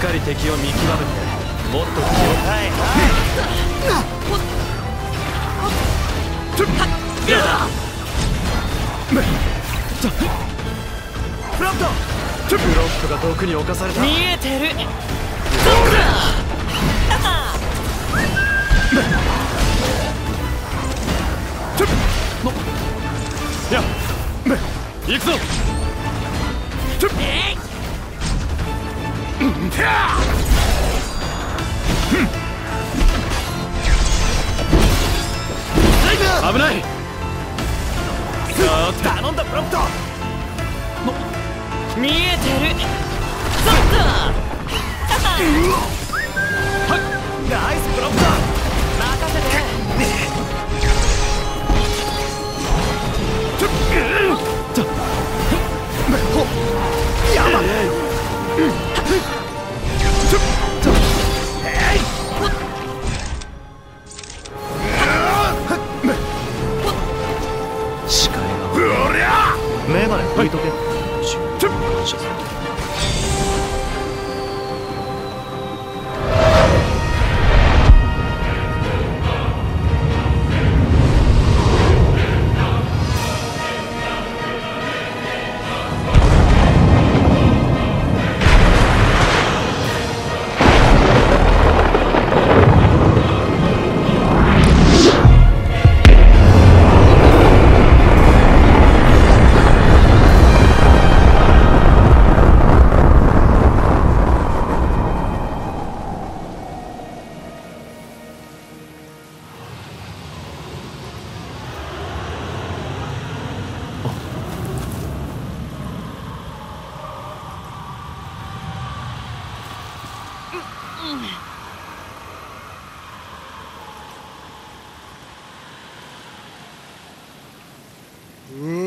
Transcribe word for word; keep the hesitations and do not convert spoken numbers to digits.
かり敵を見極めてもっと気を。はいはい出た。フラットブロックが毒に侵された。 見えてる。 や行くぞ。危ない。頼んだブロックト。 見えてる。そっとナイスブロックト。 任せて。 やばい。視界がメガネ拭いとけ。感謝する。 う